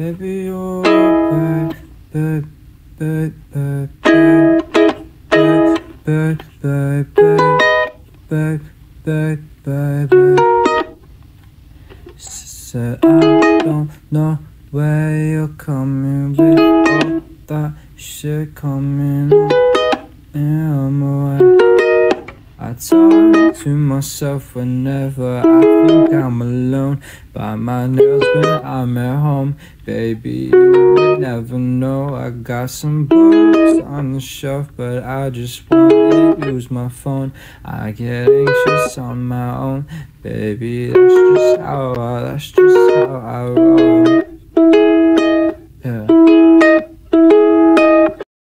Baby, you're a bird, bird, bird, bird, bird, bird, bird, bird, bird, bird, bird. Said I don't know where you're coming with all that shit coming on, and I'm away. I talk to myself whenever I think I'm alone. Bite my nails when I'm at home. Baby, you would never know. I got some books on the shelf, but I just wanna use my phone. I get anxious on my own. Baby, that's just how I roll.